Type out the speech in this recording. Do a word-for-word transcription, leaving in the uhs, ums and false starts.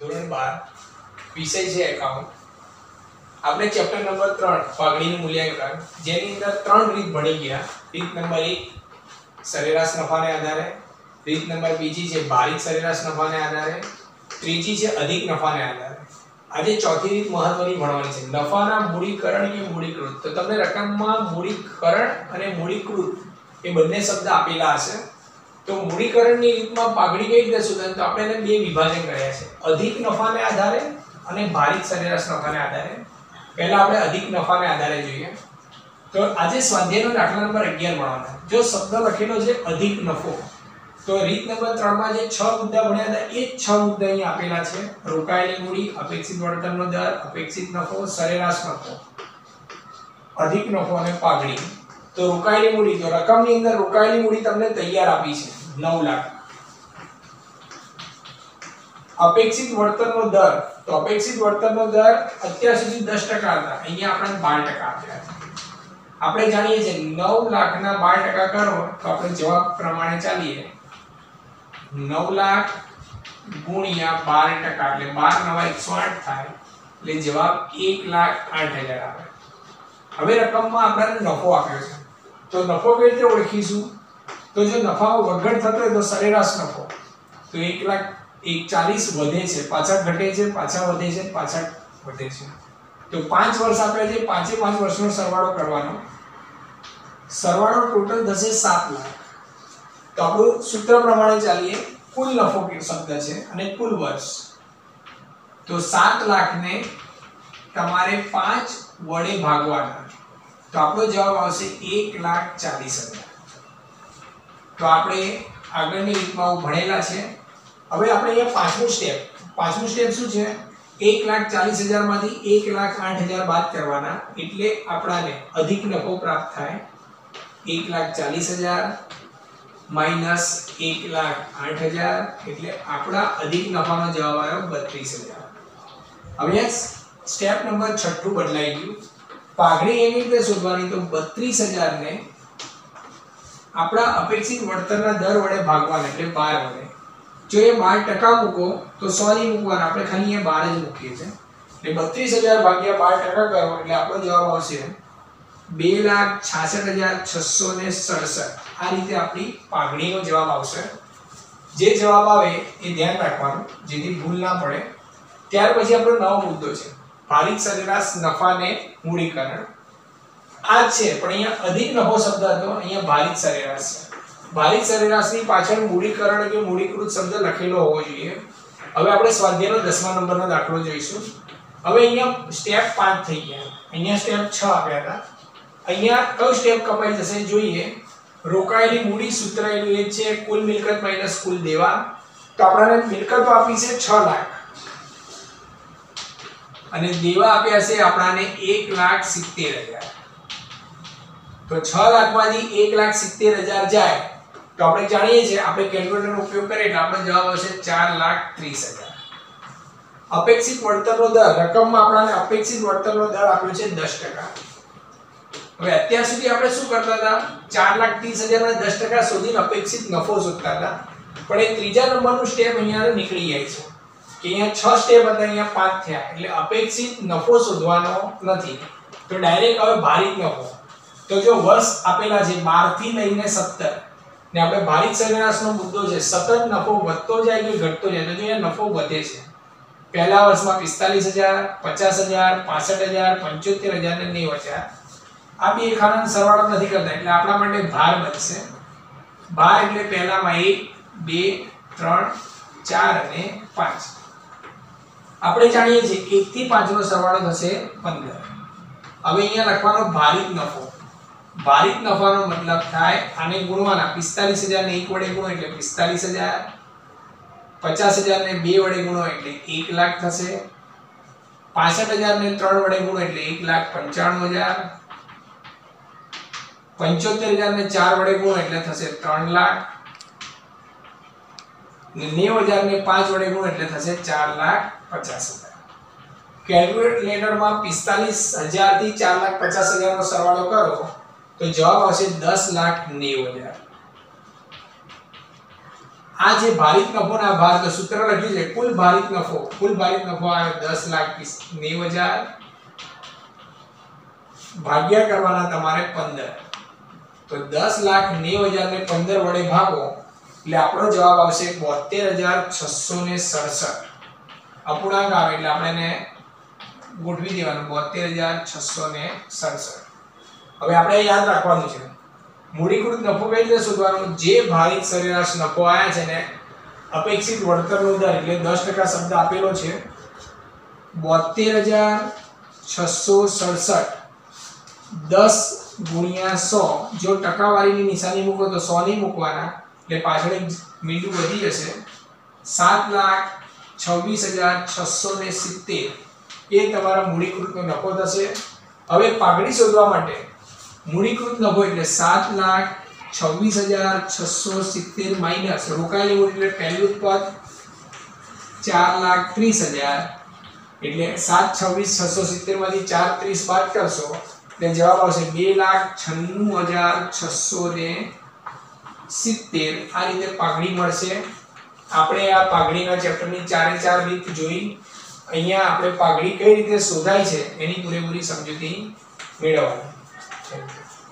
ધોરણ બાર વિષય છે એકાઉન્ટ. આપણે ચેપ્ટર નંબર ત્રણ પાઘડીનું મૂલ્યાંકન જેની અંદર ત્રણ રીત ભણી ગયા. રીત નંબર એક સરેરાશ નફાને આધારે, રીત નંબર બીજી છે ભારિત સરેરાશ નફાને આધારે, ત્રીજી છે અધિક નફાને આધારે. આજે ચોથી રીત મહત્વની ભણવાની છે, નફાના મૂડીકરણ કે મૂડીકૃત. તો તમને રકમમાં મૂડીકરણ અને મૂડીકૃત એ બંને શબ્દ આપેલા હશે. તો મૂડીકરણની રીતમાં પાઘડી કઈ રીતે શોધે તો આપણે એને બે વિભાજન કર્યા છે, અધિક નફાને આધારે અને ભારિત સરેરાશ નફાને આધારે. પહેલા આપણે અધિક નફાને આધારે જોઈએ. તો આજે સ્વાધ્યાયનો દાખલા નંબર અગિયાર ભણવાનો. જો શબ્દ લખેલો છે અધિક નફો, તો રીત નંબર ત્રણ માં જે છ મુદ્દા ભણ્યા હતા એ છ મુદ્દા અહીં આપેલા છે. રોકાયેલી મૂડી, અપેક્ષિત વળતરનો દર, અપેક્ષિત નફો, સરેરાશ નફો, અધિક નફો અને પાઘડી. તો રોકાયેલી મૂડી, તો રકમની અંદર રોકાયેલી મૂડી તમને તૈયાર આપી છે નવ લાખ. અપેક્ષિત વળતરનો દર, તો અપેક્ષિત વળતરનો દર અત્યાર સુધી દસ ટકા હતા, અહીંયા આપણને બાર ટકા આપ્યા છે. આપણે જાણીએ છીએ નવ લાખ ના બાર ટકા કરો તો આપણે જવાબ પ્રમાણે ચાલીએ. નવ લાખ ગુણ્યા બાર ટકા એટલે બાર નવા એકસો આઠ થાય, એટલે જવાબ એક લાખ આઠ હજાર આવે. હવે રકમમાં આપણને નફો આપ્યો છે, તો નફો કઈ રીતે ઓળખીશું? તો જો નફામાં વધઘટ થતો હોય તો સરેરાશ નફો, તો એક લાખ એક ચાલીસ વધે છે, પાછળ ઘટે છે, પાછા વધે છે, પાછળ વધે છે. તો પાંચ વર્ષ આપ્યા છે, પાંચે પાંચ વર્ષનો સરવાળો કરવાનો. સરવાળો ટોટલ થશે સાત લાખ. તો આપણું સૂત્ર પ્રમાણે ચાલીએ, કુલ નફો શબ્દ છે અને કુલ વર્ષ. તો સાત લાખ ને તમારે પાંચ વડે ભાગવાના, તો આપણો જવાબ આવશે એક લાખ ચાલીસ હજાર. તો આપણે આગળની રીતમાં ભણેલા છે. હવે આપણે અહીંયા પાંચમું સ્ટેપ, પાંચમું સ્ટેપ શું છે? એક લાખ ચાલીસ હજાર માંથી એક લાખ આઠ હજાર બાદ કરવાના, એટલે આપણાને અધિક નફો પ્રાપ્ત થાય. એક લાખ ચાલીસ હજાર માઈનસ એક લાખ આઠ હજાર એટલે આપણા અધિક નફાનો જવાબ આવ્યો બત્રીસ હજાર. હવે સ્ટેપ નંબર છઠ્ઠું બદલાઈ ગયું. પાઘડી એવી રીતે શોધવાની, તો બત્રીસ હજાર ને આપણા અપેક્ષિત વળતરના દર વડે ભાગવાના, એટલે બાર વડે. જો એ બાર ટકા મૂકો તો સો નહીં મૂકવાના, આપણે ખાલી અહીંયા બાર જ મૂકીએ છીએ. એટલે બત્રીસ હજાર ભાગ્યા બાર ટકા કરો એટલે આપણો જવાબ આવશે બે લાખ છાસઠ હજાર છસો ને સડસઠ. આ રીતે આપણી પાઘડીનો જવાબ આવશે. જે જવાબ આવે એ ધ્યાન રાખવાનું જેથી ભૂલ ના પડે. ત્યાર પછી આપણો નવો મુદ્દો છે ભારિત સરેરાશ નફાને મૂડીકરણ. આ છે પણ અહીંયા અધિક નફો શબ્દ હતો, અહીંયા ભારિત સરેરાશ છે. ભારિત સરેરાશની પાછળ મૂડીકરણ કે મૂડીકૃત શબ્દ લખેલો હોવો જોઈએ. હવે આપણે સ્વાધ્યાયનો દસમા નંબરનો દાખલો જોઈશું. હવે અહીંયા સ્ટેપ પાંચ થઈ ગયા, અહીંયા સ્ટેપ છ આપ્યા હતા. અહીંયા કયો સ્ટેપ કપાઈ જશે જોઈએ. રોકાયેલી મૂડી સૂત્ર એનું એ છે કુલ મિલકત માઈનસ કુલ દેવા. તો આપણને મિલકતો આપી છે છ લાખ અને દેવા આપ્યા છે આપણને એક લાખ સિત્તેર હજાર. તો છ લાખ માંથી એક લાખ સિત્તેર હજાર જાય તો આપણે જાણીએ છીએ, આપણે કેલ્ક્યુલેટરનો ઉપયોગ કરીએ એટલે આપણો જવાબ આવશે ચાર લાખ ત્રીસ હજાર. અપેક્ષિત વળતરનો દર, રકમમાં આપણને અપેક્ષિત વળતરનો દર આપ્યો છે દસ ટકા. હવે અત્યાર સુધી આપણે શું કરતા હતા? ચાર લાખ ત્રીસ હજાર ના દસ ટકા શોધીને અપેક્ષિત નફો શોધતા હતા. પણ એ ત્રીજા નંબરનું સ્ટેપ અહીંયા નીકળી જાય છે કે અહીંયા છ સ્ટેપ હતા, અહીંયા પાંચ થયા, એટલે અપેક્ષિત નફો શોધવાનો નથી. તો ડાયરેક્ટ હવે ભારિત નફો. તો જો વર્ષ આપેલા છે બાર થી લઈને સત્તર ને આપણે ભારિત સરેરાશનો મુદ્દો છે સતત નફો વધતો જાય કે ઘટતો જાય. તો જો અહીંયા નફો વધે છે. પહેલા વર્ષમાં પિસ્તાલીસ હજાર, પચાસ હજાર, પાસઠ હજાર, પંચોતેર હજાર ને નેવું હજાર. આ બે ખાનાનો સરવાળો નથી કરતા એટલે આપણા માટે ભાર બનશે. ભાર એટલે પહેલામાં એક, બે, ત્રણ, ચાર અને પાંચ. આપણે જાણીએ છીએ એક થી પાંચ નો સરવાળો થશે પંદર. હવે અહીંયા લખવાનો ભારિત નફો. ભારિત નફાનો મતલબ થાય આને ગુણવાના, પિસ્તાલીસ હજાર ને એક વડે ગુણો એટલે પિસ્તાલીસ હજાર, પચાસ હજાર ને બે વડે ગુણો એટલે એક લાખ થશે, પાસઠ હજાર ને ત્રણ વડે ગુણો એટલે એક લાખ પંચાણું હજાર, પંચોતેર હજાર ને ચાર વડે ગુણો એટલે થશે ત્રણ લાખ, ને નેવું હજાર ને પાંચ વડે ગુણો એટલે થશે ચાર લાખ પચાસ હજાર. કેલ્ક્યુલેટરમાં પિસ્તાલીસ હજાર થી ચાર લાખ પચાસ હજાર નો સરવાળો કરો તો જવાબ આવશે દસ લાખ નેવું હજાર. આ જે ભારિત નફો ના ભાર તો સૂત્ર લખ્યું છે કુલ ભારિત નફો કુલ ભારિત નફો આવે દસ લાખ નેવું હજાર ભાગ્યા કરવાના તમારે પંદર તો દસ લાખ નેવું હજાર ને પંદર વડે ભાગો એટલે આપણો જવાબ આવશે બોતેર હજાર છસો ને સડસઠ અપૂર્ણાંક આવે એટલે આપણે એને ગોઠવી દેવાનું બોતેર હજાર છસો ને સડસઠ હવે આપણે યાદ રાખવાનું છે મૂડીકૃત નફો કઈ રીતે શોધવાનો જે ભારિત સરેરાશ નફો આયા છે ને અપેક્ષિત વળતરનો દર એટલે દસ ટકા શબ્દ આપેલો છે બોતેર હજાર છસો સડસઠ દસ ગુણ્યા સો જો ટકાવારીની નિશાની મૂકો તો સો નહીં મૂકવાના એટલે પાછળ એક મીંડું વધી જશે સાત લાખ છવ્વીસ હજાર છસો ને સિત્તેર એ તમારા મૂડીકૃતનો નફો થશે હવે પાઘડી શોધવા માટે મૂડીકૃત નફો એટલે સાત લાખ છવ્વીસ હજાર છસો સિત્તેર માઈનસ રોકાયેલી મૂડી એટલે પહેલું પદ ચાર લાખ ત્રીસ હજાર એટલે સાત છવ્વીસ છસો સિત્તેર માંથી ચાર ત્રીસ બાદ કરશો એટલે જવાબ આવશે બે લાખ છન્નું હજાર છસો ને સિત્તેર આ રીતે પાઘડી મળશે આપણે આ પાઘડીના ચેપ્ટરની ચારે ચાર રીત જોઈ અહીંયા આપણે પાઘડી કઈ રીતે શોધાય છે એની પૂરેપૂરી સમજૂતી મેળવવાની છે